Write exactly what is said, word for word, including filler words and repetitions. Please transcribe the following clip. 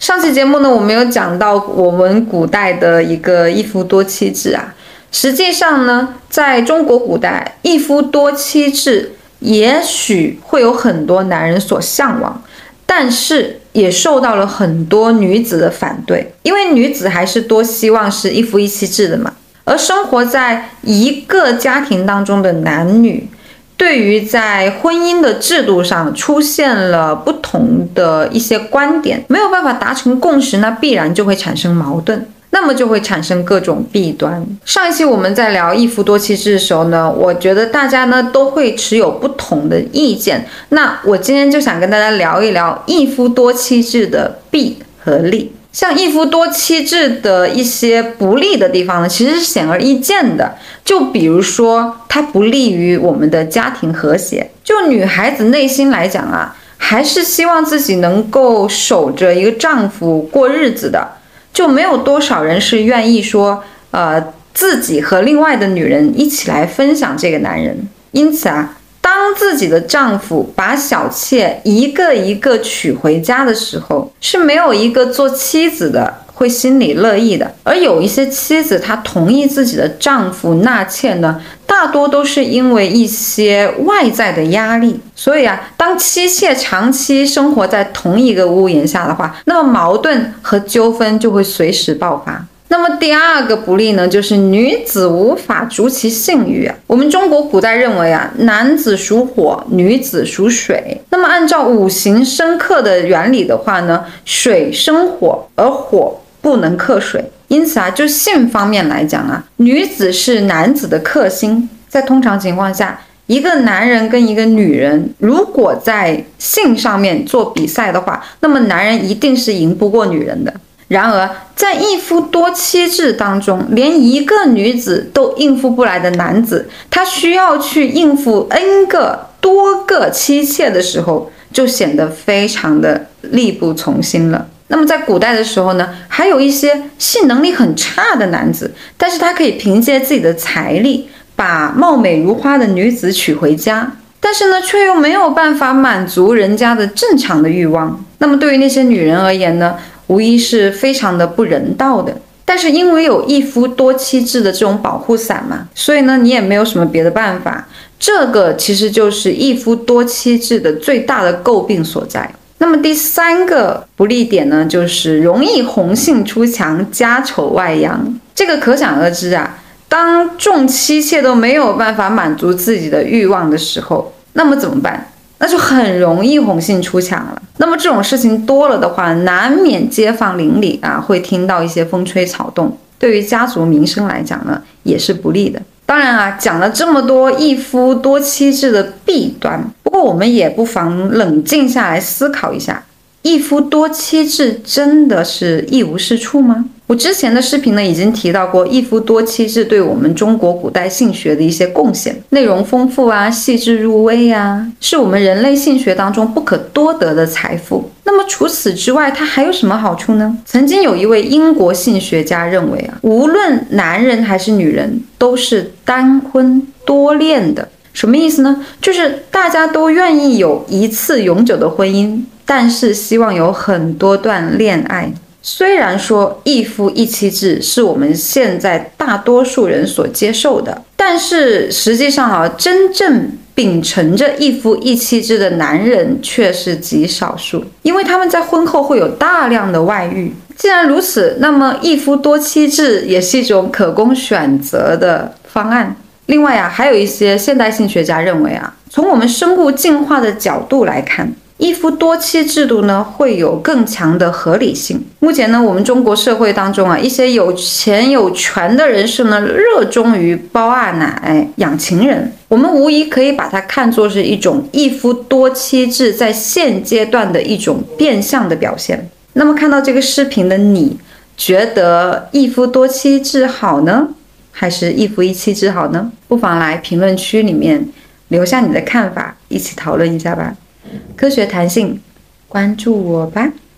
上期节目呢，我们有讲到我们古代的一个一夫多妻制啊。实际上呢，在中国古代，一夫多妻制也许会有很多男人所向往，但是也受到了很多女子的反对，因为女子还是多希望是一夫一妻制的嘛。而生活在一个家庭当中的男女，对于在婚姻的制度上出现了不同的一些观点，没有办法达成共识，那必然就会产生矛盾，那么就会产生各种弊端。上一期我们在聊一夫多妻制的时候呢，我觉得大家呢都会持有不同的意见，那我今天就想跟大家聊一聊一夫多妻制的弊和利。像一夫多妻制的一些不利的地方呢，其实是显而易见的。就比如说，它不利于我们的家庭和谐。就女孩子内心来讲啊，还是希望自己能够守着一个丈夫过日子的。就没有多少人是愿意说，呃，自己和另外的女人一起来分享这个男人。因此啊，当自己的丈夫把小妾一个一个娶回家的时候，是没有一个做妻子的会心里乐意的。而有一些妻子她同意自己的丈夫纳妾呢，大多都是因为一些外在的压力。所以啊，当妻妾长期生活在同一个屋檐下的话，那么矛盾和纠纷就会随时爆发。那么第二个不利呢，就是女子无法逐其性欲啊。我们中国古代认为啊，男子属火，女子属水。那么按照五行生克的原理的话呢，水生火，而火不能克水。因此啊，就性方面来讲啊，女子是男子的克星。在通常情况下，一个男人跟一个女人如果在性上面做比赛的话，那么男人一定是赢不过女人的。然而在一夫多妻制当中，连一个女子都应付不来的男子，他需要去应付 n 个多个妻妾的时候，就显得非常的力不从心了。那么在古代的时候呢，还有一些性能力很差的男子，但是他可以凭借自己的财力把貌美如花的女子娶回家，但是呢，却又没有办法满足人家的正常的欲望。那么对于那些女人而言呢，无疑是非常的不人道的。但是因为有一夫多妻制的这种保护伞嘛，所以呢，你也没有什么别的办法。这个其实就是一夫多妻制的最大的诟病所在。那么第三个不利点呢，就是容易红杏出墙，家丑外扬。这个可想而知啊，当众妻妾都没有办法满足自己的欲望的时候，那么怎么办？那就很容易红杏出墙了。那么这种事情多了的话，难免街坊邻里啊会听到一些风吹草动，对于家族名声来讲呢，也是不利的。当然啊，讲了这么多一夫多妻制的弊端，不过我们也不妨冷静下来思考一下，一夫多妻制真的是一无是处吗？我之前的视频呢已经提到过一夫多妻制对我们中国古代性学的一些贡献，内容丰富啊，细致入微啊，是我们人类性学当中不可多得的财富。那么除此之外，它还有什么好处呢？曾经有一位英国性学家认为啊，无论男人还是女人都是单婚多恋的。什么意思呢？就是大家都愿意有一次永久的婚姻，但是希望有很多段恋爱。虽然说一夫一妻制是我们现在大多数人所接受的，但是实际上啊，真正秉承着一夫一妻制的男人却是极少数，因为他们在婚后会有大量的外遇。既然如此，那么一夫多妻制也是一种可供选择的方案。另外啊，还有一些现代性学家认为啊，从我们生物进化的角度来看，一夫多妻制度呢会有更强的合理性。目前呢，我们中国社会当中啊，一些有钱有权的人士呢，热衷于包二奶、养情人，我们无疑可以把它看作是一种一夫多妻制在现阶段的一种变相的表现。那么看到这个视频的你，觉得一夫多妻制好呢，还是一夫一妻制好呢？不妨来评论区里面留下你的看法，一起讨论一下吧。科学弹性，关注我吧。